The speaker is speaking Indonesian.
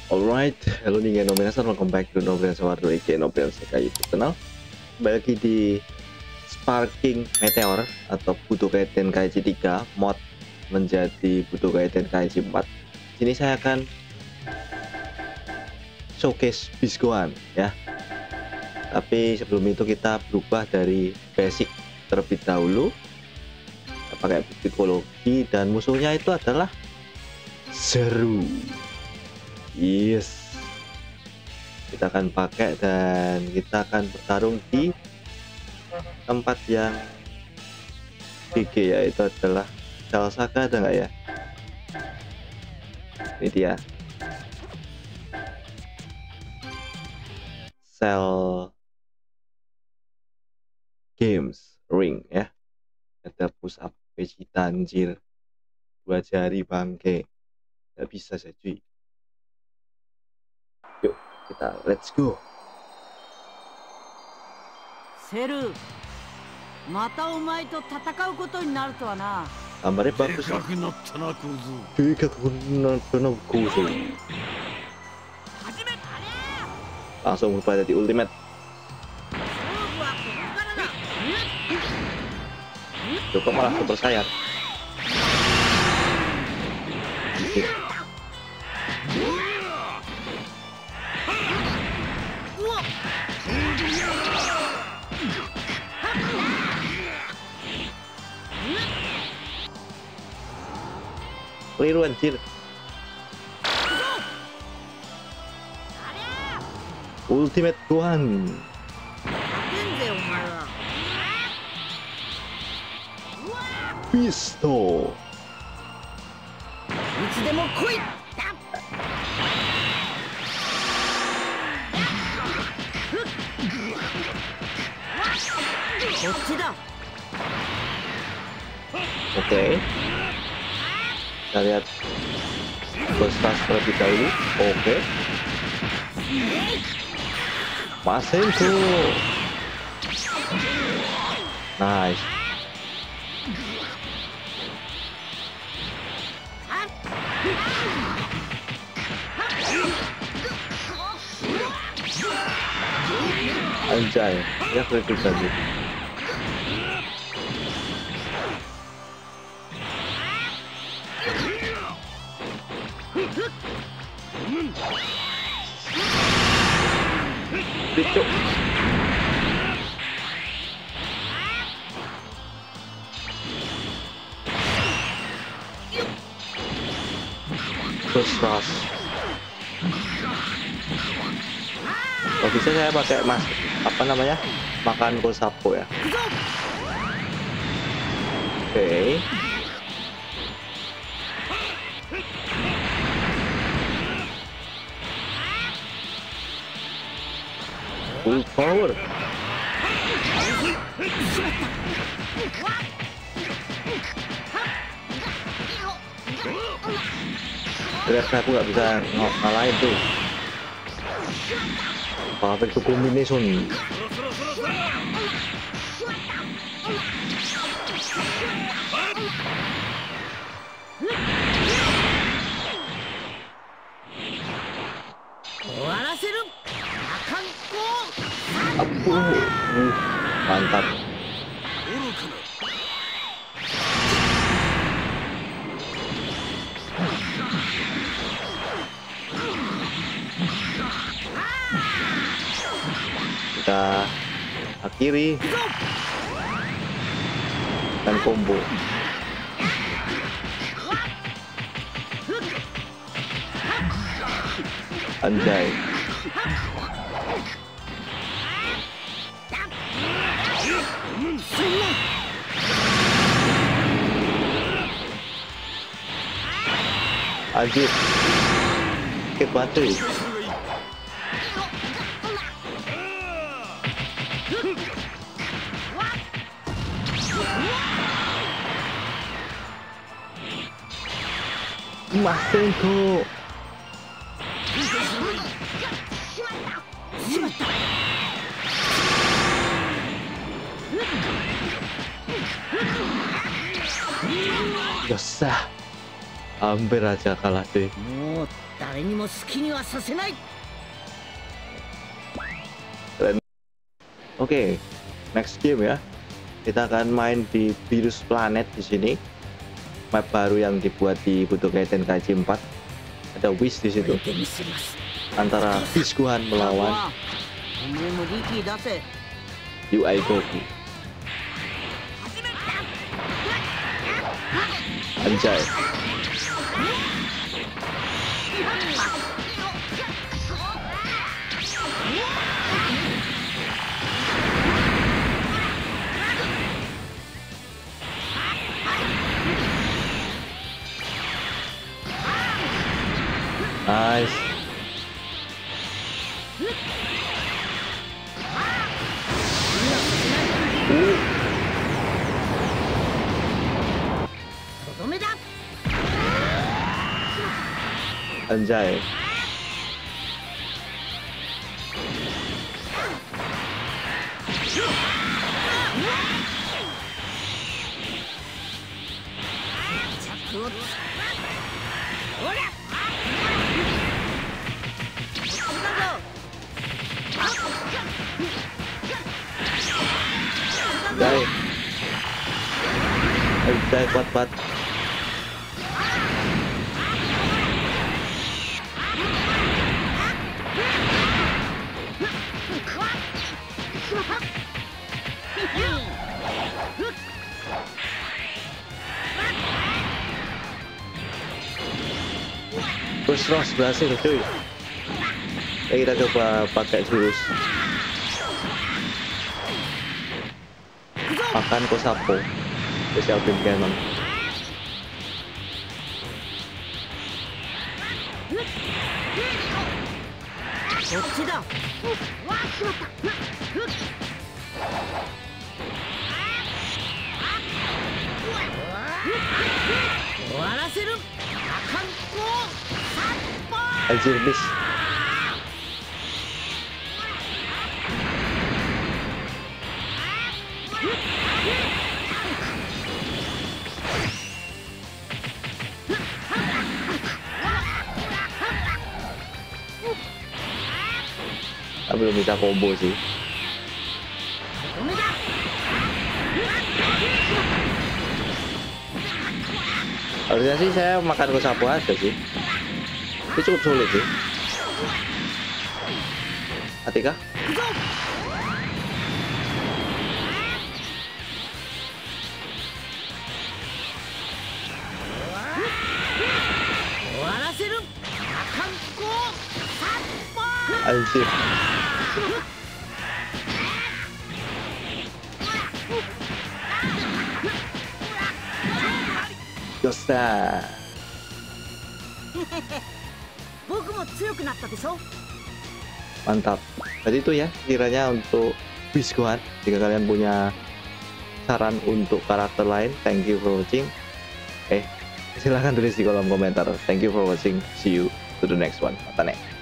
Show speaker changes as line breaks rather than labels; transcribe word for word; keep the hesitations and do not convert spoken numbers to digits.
Alright, hello nih Nominasan, welcome back to Nobrian Sawardo aka Nobrian Sekai YouTube channel. Kembali lagi di Sparking Meteor atau Budokai Tenkaichi tiga mod menjadi Budokai Tenkaichi empat. Sini saya akan showcase Beast Gohan ya. Tapi sebelum itu kita berubah dari basic terlebih dahulu. Kita pakai psikologi dan musuhnya itu adalah Zeru. Yes, kita akan pakai dan kita akan bertarung di tempat yang G G, yaitu adalah Cell Saga. Ada nggak ya? Ini dia, Cell Games Ring ya. Ada push up Vegeta, anjir, dua jari bangke, nggak bisa saya cuy. Yuk kita let's go.
Seru, mata omae to tatakau koto ni naru to wa na.
Gambarnya bagus. Langsung berubah jadi ultimate. Cukup malah super sayap. Keliru anjir. Ultimate Gohan. Pisto. Oke, okay. Kita lihat Bestas terlebih dahulu. Oke, okay. Masenko. Nice. Anjay, ya kritik tadi. Cuk. Bestas. Oh, bisa saya pakai mas apa namanya makan kosapo ya. Oke, okay. Full power. Ternyata aku nggak bisa ngalahin tuh. Perfect combination. Aduh, uh, mantap. Kita akhiri dan combo. Anjay. Anjir, sakit banget cuy. Masenko. Dosa. Hampir aja kalah cuy.
誰にも好きにはさせない。
Oke, next game ya. Kita akan main di Virus Planet di sini. Map baru yang dibuat di Budokai Tenkaichi empat. Ada Wish di situ. Antara Wish Gohan melawan U I Goku. Anjay. Nice. Anjay. Anjay. Anjay, kuat-kuat. Terus Ross berhasil cuy. Ya, kita coba pakai jurus makan Kosapo special beam cannon. Anjir miss. Kita belum bisa combo sih. Harusnya sih saya makan Kosapo aja sih. Ini cukup sulit sih. Atika? Anjir. Yosa. Mantap. Jadi itu ya kiranya untuk Wish Gohan. Jika kalian punya saran untuk karakter lain, thank you for watching. Eh, silahkan tulis di kolom komentar. Thank you for watching. See you to the next one. Mata nek.